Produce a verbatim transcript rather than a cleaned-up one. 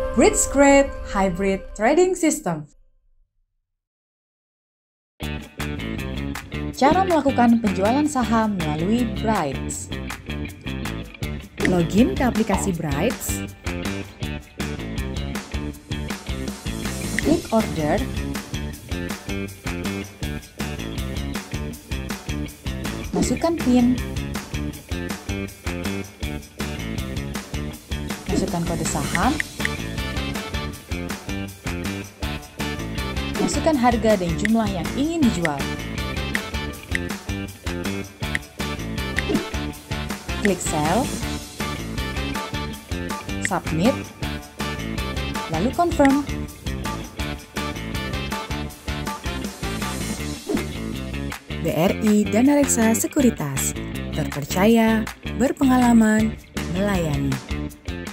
Bridge Hybrid Trading System. Cara melakukan penjualan saham melalui Brights. Login ke aplikasi Brights. Klik order. Masukkan PIN. Masukkan kode saham. Masukkan harga dan jumlah yang ingin dijual. Klik sell. Submit. Lalu confirm. B R I Dana Reksa Sekuritas, terpercaya, berpengalaman, melayani.